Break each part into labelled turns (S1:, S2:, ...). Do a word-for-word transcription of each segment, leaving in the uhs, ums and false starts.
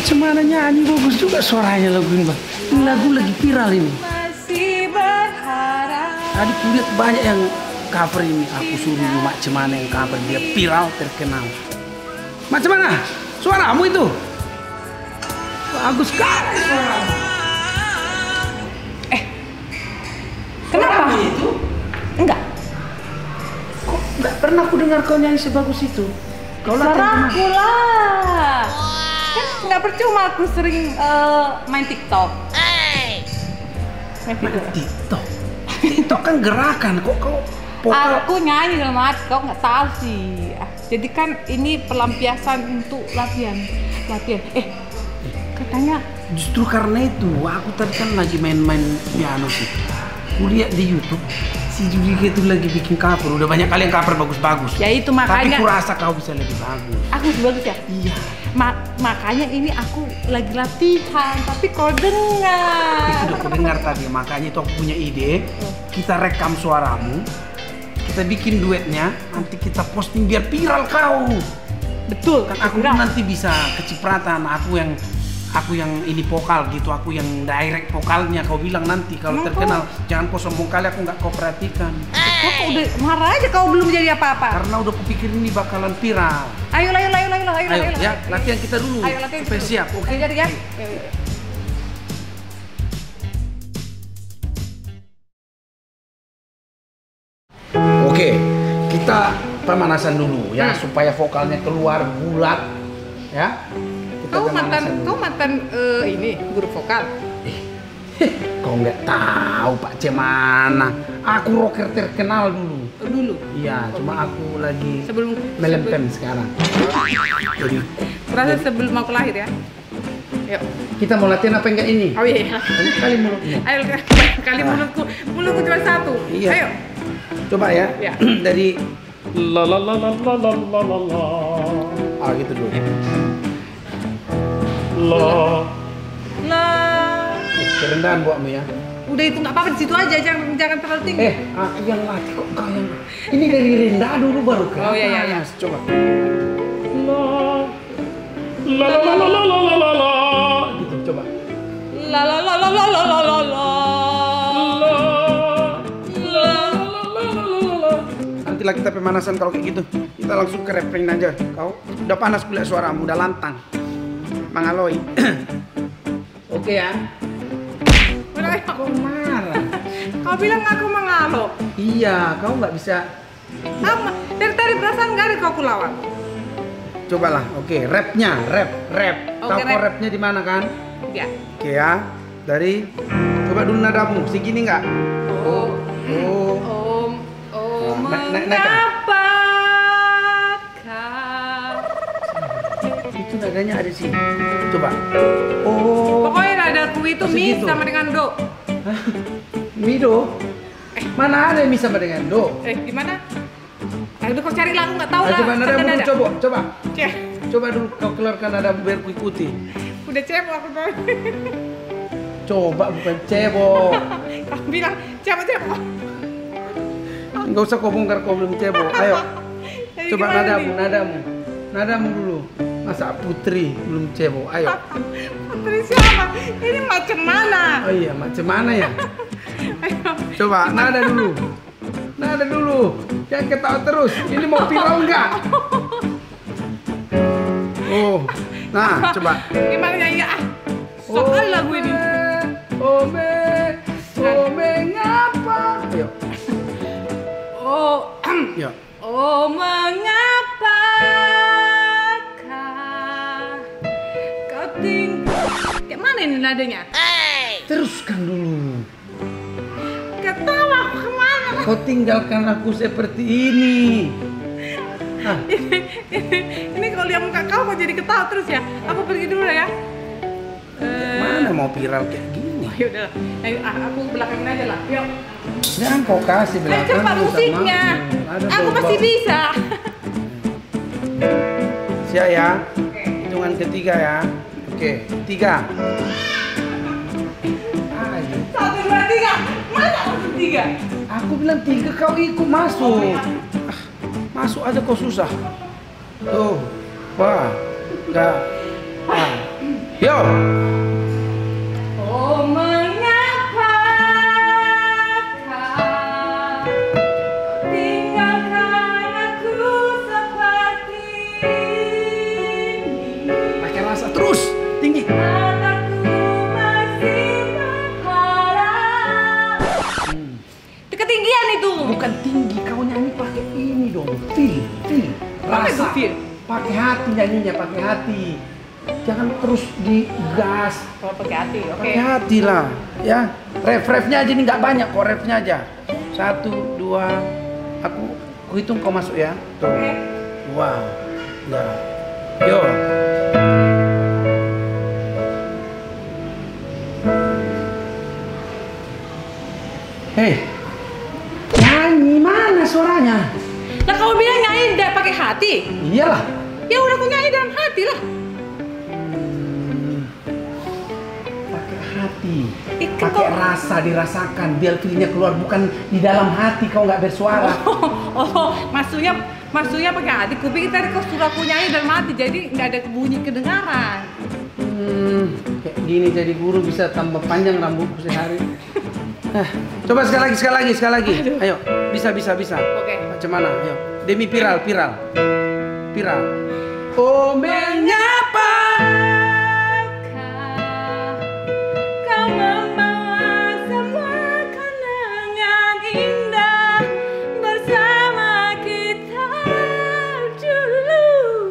S1: Macam mana nyanyi bagus juga suaranya lagu ini bang. Ini lagu lagi viral ini.
S2: Masih berharap.
S1: Tadi kulihat banyak yang cover ini. Aku suruh dulu macam mana yang cover dia viral terkenal. Macam mana suaramu itu? Bagus sekali suaramu.
S2: Eh, kenapa?
S1: Itu?
S2: Enggak.
S1: Kok nggak pernah aku dengar kau nyanyi sebagus itu? Kau latihan
S2: Suaraku lah. Kan nggak percuma aku sering uh, main TikTok. Main
S1: Main
S2: video.
S1: TikTok. TikTok kan gerakan kok kau vokal.
S2: Aku nyanyi dalam hati, kau nggak tahu sih. Ah, jadi kan ini pelampiasan untuk latihan, latihan. Eh, katanya
S1: Justru karena itu aku tadi kan lagi main-main piano sih. Kulihat di YouTube si Judika itu lagi bikin cover. Udah banyak kali yang cover bagus-bagus.
S2: ya itu
S1: Tapi
S2: makanya.
S1: kurasa kau bisa lebih bagus.
S2: Aku lebih bagus ya.
S1: Iya.
S2: Ma makanya ini aku lagi latihan, tapi kau dengar.
S1: Itu udah aku dengar tadi. Makanya itu aku punya ide. Kita rekam suaramu. Kita bikin duetnya. Nanti kita posting biar viral kau.
S2: Betul.
S1: Kan aku pun nanti bisa kecipratan. Aku yang aku yang ini vokal gitu. Aku yang direct vokalnya. Kau bilang nanti kalau
S2: Emang
S1: terkenal. Jangan kau sombong kali aku nggak kau perhatikan.
S2: Kau udah marah aja, kau belum jadi apa-apa.
S1: Karena udah kupikir ini bakalan viral.
S2: Ayo, ayo, ayo, ayo, ayo,
S1: Ayo,
S2: ayo,
S1: ya, latihan kita dulu.
S2: Ayo latihan.
S1: Supaya
S2: dulu.
S1: siap, oke?
S2: Ayo jadi ya. Ayo, ayo.
S1: Oke, kita pemanasan dulu ya,
S2: Hmm.
S1: supaya vokalnya keluar bulat, ya. Kita
S2: Kau
S1: pemanasan
S2: mantan,
S1: dulu.
S2: kau mantan eh, ini guru vokal.
S1: Kau nggak tahu Pak Cemana. Aku rocker terkenal dulu.
S2: Oh, dulu.
S1: Iya, cuma aku lagi
S2: Sebelum
S1: melempem sekarang. Jadi
S2: Terasa sebelum aku lahir ya. Yuk.
S1: kita mau latihan apa enggak ini?
S2: Oh iya.
S1: Ini kali mulutnya.
S2: Ayo kali mulutku, mulutku cuma satu.
S1: Iya.
S2: Ayo.
S1: Coba ya.
S2: Ya.
S1: Dari la la la la la la la la la. Ah gitu dulu. La.
S2: Lah.
S1: Eh, kerendahan buatmu ya.
S2: Udah itu nggak apa-apa di situ aja, jangan jangan terlalu tinggi.
S1: Eh, aku yang latih kok kau yang. Ini dari rendah dulu baru ke
S2: Oh, iya, iya, iya.
S1: atas. Coba. La la la la la la la la la. Gitu coba.
S2: La la la la la la la la la.
S1: Nantilah kita pemanasan kalau kayak gitu. Kita langsung ke refrain aja. Kau udah panas pula suaramu, udah lantang. Mangaloi. Oke ya.
S2: Udah, ayo.
S1: Kau marah.
S2: Kau bilang aku mengalok.
S1: Iya, kau nggak bisa.
S2: Sama. Dari tadi perasaan nggak ada kau aku lawan.
S1: Cobalah. Oke, rapnya, rap, rap.
S2: Oke,
S1: Tahu kau
S2: rap.
S1: rapnya di mana kan?
S2: Ya.
S1: Oke ya. Dari coba dulu nadamu. Segini nggak?
S2: Oh.
S1: Oh.
S2: Om, om,
S1: Nah, naik- naik- naik, kan?
S2: mengapakah?
S1: Itu nadanya ada sini. Coba. Oh.
S2: Pokoknya nadaku itu
S1: Masih
S2: mi
S1: gitu?
S2: sama dengan do.
S1: Hah? Mi do? Mana ada mi sama dengan do?
S2: Eh, gimana? Aduh, kau cari lah, aku nggak tahu
S1: Ah,
S2: lah.
S1: coba nadamu
S2: Nada,
S1: dulu,
S2: nada.
S1: coba, coba.
S2: Cek.
S1: Coba dulu kau keluarkan nadamu biar ku ikuti.
S2: Udah cebok aku tuh.
S1: Coba bukan cebok.
S2: Kau bilang cebok cebok.
S1: Enggak usah kau bongkar kau belum cebok. Ayo.
S2: Jadi
S1: Coba
S2: gimana
S1: nadamu,
S2: nih?
S1: nadamu. Nadamu dulu. Masa Putri belum cebok. Ayo.
S2: Putri siapa? Ini macam mana?
S1: Oh iya, macam mana ya?
S2: Ayo.
S1: Coba nada dulu. Nada dulu. Jangan ketawa terus. Ini mau viral enggak? Oh. Nah, coba.
S2: Gimana nyanyi ah? Soal lagu ini.
S1: Oh me, oh mengapa? Ayo,
S2: Oh,
S1: yuk.
S2: oh mengapakah kau tinggal? Kayak mana ini nadanya?
S1: Teruskan dulu.
S2: Ketawa aku kemana?
S1: Kau tinggalkan aku seperti ini. Ah,
S2: ini, ini, ini kalau lihat muka kau mau jadi ketawa terus ya? Aku pergi dulu ya. Eh,
S1: mana mau viral kayak gini?
S2: ya udah, ayo ah, aku belakangin aja lah. Yuk.
S1: Jangan kau kasih
S2: Ayo
S1: belakang.
S2: cepat
S1: lu sama
S2: musiknya.
S1: aku. Ada
S2: Aku
S1: bau-bau.
S2: pasti bisa.
S1: Siap ya.
S2: Oke.
S1: Hitungan ketiga ya. Oke, tiga. Ayo.
S2: Satu dua tiga. Mana satu tiga?
S1: Aku bilang tiga, kau ikut masuk. Ah, masuk aja kau susah. Tuh, wah, enggak. Ah, Yo.
S2: Oh mengapa kau tinggalkan aku seperti ini?
S1: Pakai rasa terus, tinggi.
S2: Mataku masih berharap.
S1: Hmm.
S2: Itu ketinggian itu.
S1: Bukan tinggi, kau nyanyi pakai ini dong. Feel, feel.
S2: Apa itu
S1: Rasa.
S2: feel?
S1: Pakai hati nyanyinya, pakai hati. Jangan terus digas.
S2: Oh, pakai hati, oke.
S1: Pakai hati lah, ya. Ref-refnya aja nih nggak banyak kok, refnya aja. Satu, dua. Aku, aku hitung kau masuk ya. Tuh.
S2: Oke.
S1: Dua. Ya. Yo. Hei. Nyanyi mana suaranya?
S2: Nah, kamu bilang nyanyi tidak pakai hati.
S1: Iyalah.
S2: Ya udah aku nyanyi dalam hati lah.
S1: Pakai hati,
S2: Ih, kan
S1: pakai
S2: kau-
S1: rasa dirasakan, biar feelnya keluar, bukan di dalam hati kau nggak bersuara.
S2: Oh, oh, maksudnya maksudnya pakai hati. Kupikir tadi kau suruh aku nyanyi dalam hati, jadi nggak ada bunyi kedengaran.
S1: Hmm, kayak gini jadi guru bisa tambah panjang rambutku sehari. Eh, coba sekali lagi, sekali lagi, sekali lagi. Ayo, bisa, bisa, bisa.
S2: Oke.
S1: Macam mana? Ayo, demi viral, viral, viral. Oh menyapa.
S2: Kau membawa semua kenangan indah bersama kita dulu.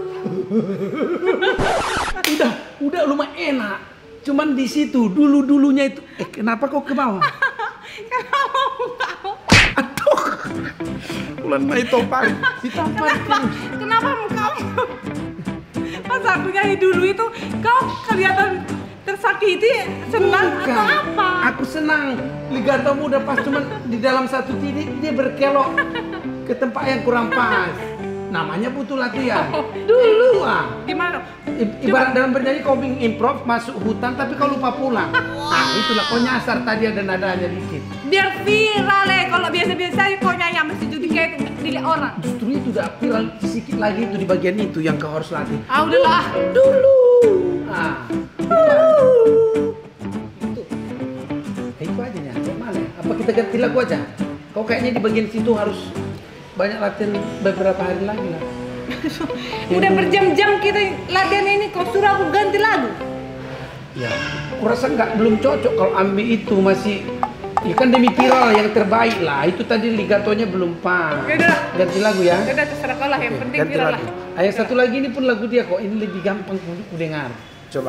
S1: Udah, udah lumayan enak. Cuman di situ dulu-dulunya itu. Eh, kenapa kau ke bawah?
S2: Kenapa kau?
S1: Aduh, bulan Mei topang ditampar.
S2: Kenapa? Kenapa kamu? Pas aku nyanyi dulu itu kau kelihatan tersakiti, senang
S1: Bukan.
S2: atau apa?
S1: Aku senang. Ligatomu udah pas, cuman di dalam satu titik dia berkelok ke tempat yang kurang pas. Namanya butuh latihan. Dulu ah.
S2: Gimana?
S1: I- ibarat dalam bernyanyi kau ingin improv masuk hutan tapi kau lupa pulang. Nah itulah kau nyasar tadi ada nadanya dikit.
S2: Biar viral ya. Kalau biasa-biasa kau nyanyi sama si Judi kayak dilihat orang.
S1: Justru itu udah viral sedikit lagi itu di bagian itu yang kau harus latih.
S2: Ah udahlah.
S1: Dulu. Ah. Itu. Eh, itu aja ya. Mana? Apa kita ganti lagu aja? Kau kayaknya di bagian situ harus banyak latihan beberapa hari lagi lah.
S2: Udah berjam-jam kita latihan ini kau suruh aku ganti lagu.
S1: Ya, aku rasa nggak belum cocok kalau ambil itu masih. Ya kan demi viral yang terbaik lah. Itu tadi ligatonya belum pas.
S2: Ya udah.
S1: Ganti lagu ya.
S2: Ya udah terserah kau lah, yang
S1: Oke,
S2: penting
S1: ganti
S2: viral
S1: lagu.
S2: lah.
S1: Ah, yang satu lagi ini pun lagu dia kok. Ini lebih gampang ku, ku dengar. Coba.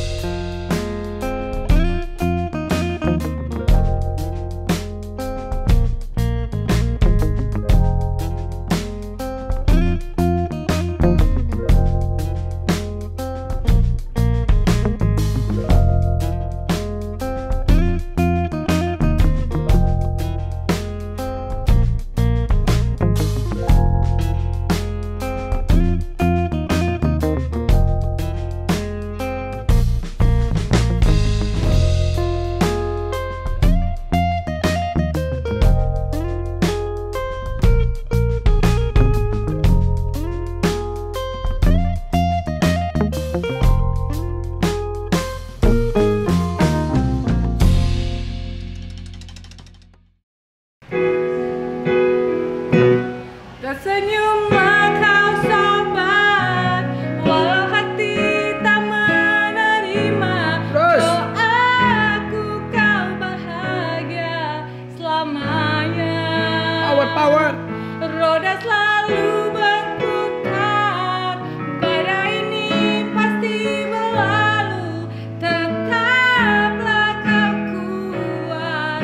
S2: Tersenyumlah kau sobat, walau hati tak menerima.
S1: Terus.
S2: Doaku kau bahagia selamanya.
S1: Power, power.
S2: Roda selalu berputar, badai ini pasti berlalu. Tetaplah kau kuat,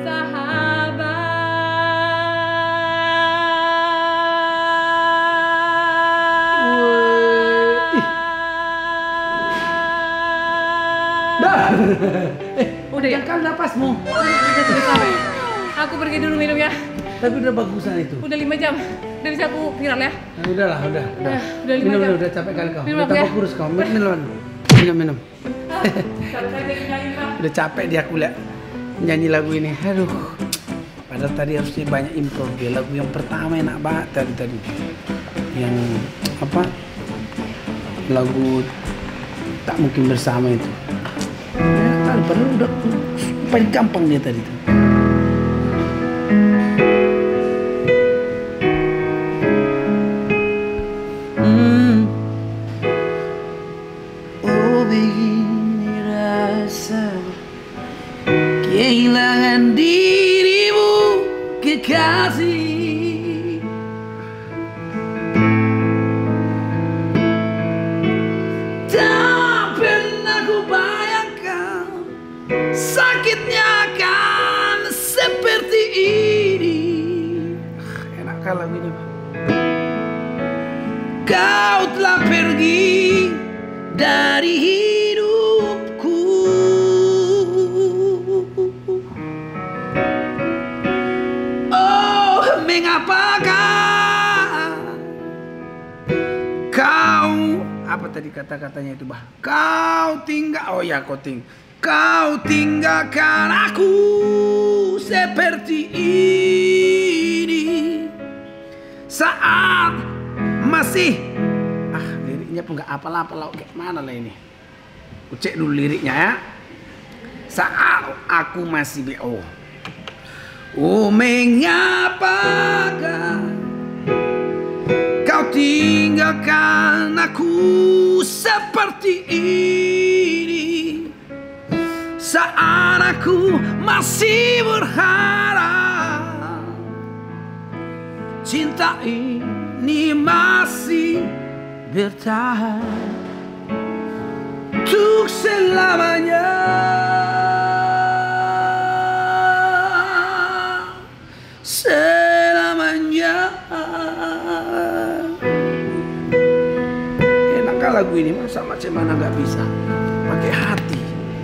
S2: sahabat.
S1: Dah. Eh,
S2: Udah ya?
S1: yang kan napasmu.
S2: Aku pergi dulu minum ya.
S1: Tapi udah bagusan itu.
S2: Udah lima jam. Udah bisa aku viral ya.
S1: Nah, udahlah, udah, udah.
S2: Eh, udah lima
S1: minum,
S2: jam.
S1: minum, udah capek kali kau.
S2: Minum
S1: udah
S2: aku
S1: tambah
S2: ya.
S1: kurus kau. Minum, minum. Minum, minum. Udah capek dia aku lihat nyanyi lagu ini. Aduh. Padahal tadi harusnya banyak improv dia. Lagu yang pertama enak banget tadi tadi. Yang apa? Lagu Tak mungkin bersama itu. Ya, kali padahal udah paling gampang dia tadi tuh. Hmm. Oh begini rasa kehilangan dirimu kekasih. Sakitnya kan seperti ini. Enak kan lagu ini, Pak. Kau telah pergi dari hidupku. Oh, mengapakah kau, apa tadi kata-katanya itu, Bah? Kau tinggal, oh ya kau tinggal. Kau tinggalkan aku seperti ini saat masih, ah liriknya pun gak apalah-apalah, kayak mana lah ini. Aku cek dulu liriknya ya. Saat aku masih B O. Oh mengapakah kau tinggalkan aku seperti ini saat aku masih berharap cinta ini masih bertahan untuk selamanya. Selamanya. Enak kan lagu ini, masa macam mana gak bisa pakai hati.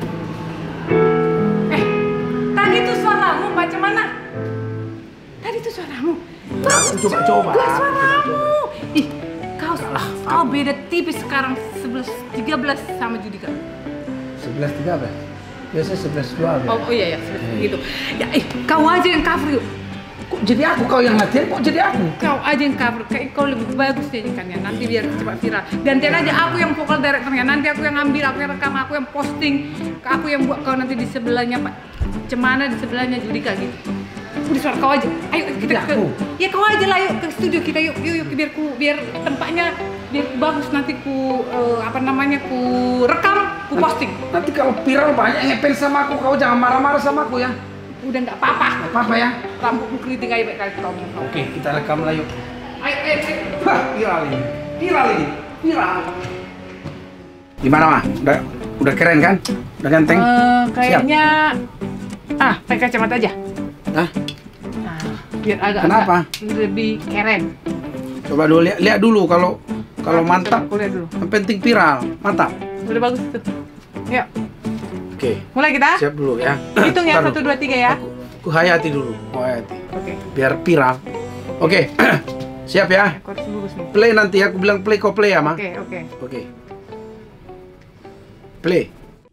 S2: Bagaimana? Tadi itu suaramu.
S1: Bagus coba-coba.
S2: Suaramu. Ih, kau salah. Kau beda tipis sekarang sebelas tiga belas sama Judika.
S1: sebelas tiga belas. Biasa sebelas dua belas.
S2: Oh, oh iya ya, sebelas gitu. Ya, eh, kau aja yang cover yuk.
S1: Kok jadi aku kau yang latihan, kok jadi aku?
S2: Kau aja yang cover, kayak kau lebih bagus nyanyikannya. Nanti biar cepat viral. Gantian aja aku yang vokal directornya. Nanti aku yang ambil, aku yang rekam, aku yang posting. Aku yang buat kau nanti di sebelahnya Pak. Cemana di sebelahnya Judika gitu. Udah suara kau aja. Ayo kita ke. Ya kau aja lah yuk ke studio kita yuk. Yuk yuk biar ku biar tempatnya biar bagus nanti ku uh, apa namanya ku rekam, ku posting.
S1: Nanti, nanti kalau viral banyak ngepel sama aku, kau jangan marah-marah sama aku ya.
S2: Udah nggak apa-apa.
S1: Nggak apa-apa ya.
S2: Rambutku keriting aja baik kali kau.
S1: Oke, kita rekam lah yuk.
S2: Ayo ayo ayo.
S1: Hah, viral ini. Viral ini. Viral. Gimana mah? Udah udah keren kan? Udah ganteng?
S2: Uh, kayaknya ah, pakai kacamata aja.
S1: Hah?
S2: Nah, biar agak,
S1: Kenapa?
S2: agak lebih keren.
S1: Coba dulu lihat, lihat dulu kalau kalau
S2: Oke,
S1: mantap.
S2: coba, lihat dulu.
S1: Yang penting viral, mantap.
S2: Udah bagus tuh. Yuk.
S1: Oke.
S2: Mulai kita?
S1: Siap dulu ya.
S2: Hitung ya,
S1: Ntar
S2: satu,
S1: dulu.
S2: dua, tiga ya.
S1: Aku, aku hayati dulu. Oh, hayati.
S2: Oke.
S1: Biar viral. Oke. Siap ya.
S2: Aku harus lurus nih.
S1: Play nanti aku bilang play kau play ya, Ma.
S2: Oke, oke.
S1: Oke. Play.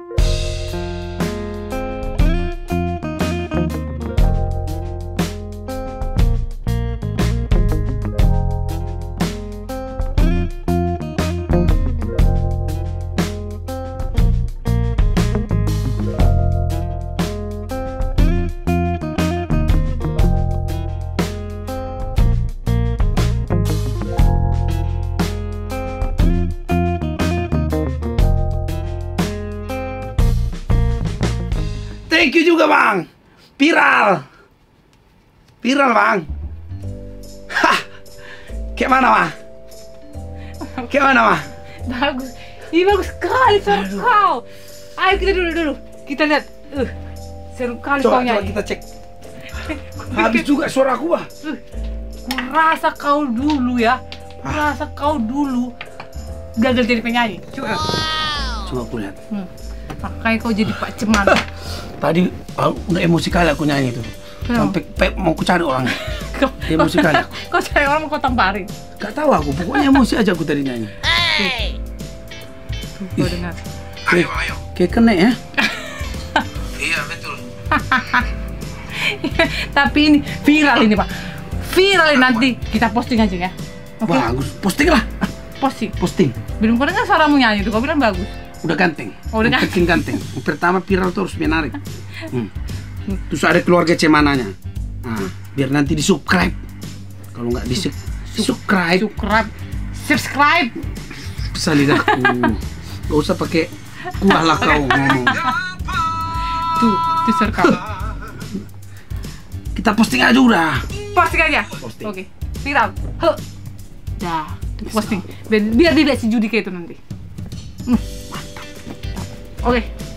S1: Thank you juga Bang. Viral. Viral Bang. Hah. Kayak mana Bang? Kayak mana Bang?
S2: Bagus. Ih, bagus sekali suara kau. Ayo kita dulu dulu. Kita lihat. Uh, seru kali
S1: Coba,
S2: kau
S1: coba
S2: nyanyi.
S1: kita cek. Habis juga suara aku, Bah.
S2: Uh, kurasa kau dulu ya. Kurasa kau dulu gagal jadi penyanyi. Coba.
S1: Coba aku lihat.
S2: Hmm. Makanya kau jadi Pak Ceman.
S1: Tadi uh, udah emosi kali aku nyanyi itu. Sampai pe, mau ku cari orangnya.
S2: Kau,
S1: Emosi
S2: kau,
S1: kali.
S2: kau cari orang mau kau tamparin.
S1: Gak tahu aku, pokoknya emosi aja aku tadi nyanyi.
S2: Hey. Tuh, kau dengar.
S1: Ayo, ayo. Kayak kena ya. Iya, betul.
S2: Tapi ini viral ini Pak. Viral ini nanti kita posting aja ya. Oke.
S1: Bagus, posting lah.
S2: Posting.
S1: Posting.
S2: Belum kau dengar suaramu nyanyi tuh, kau bilang bagus.
S1: udah ganteng.
S2: Oh, udah
S1: Yang penting ganteng. Yang pertama viral tuh harus menarik. Hmm. Terus ada keluarga cemananya. Nah, biar nanti di subscribe. Kalau nggak di subscribe,
S2: Subscribe. Subscribe.
S1: bisa lidahku. Gak usah pakai kuah lah kau ngomong.
S2: Tuh, tuh serkam.
S1: Kita posting aja udah.
S2: Posting aja.
S1: Posting.
S2: Oke. Viral. Huh. Dah, tuh posting. Biar, biar dilihat si Judika itu nanti. Hmm. Oke.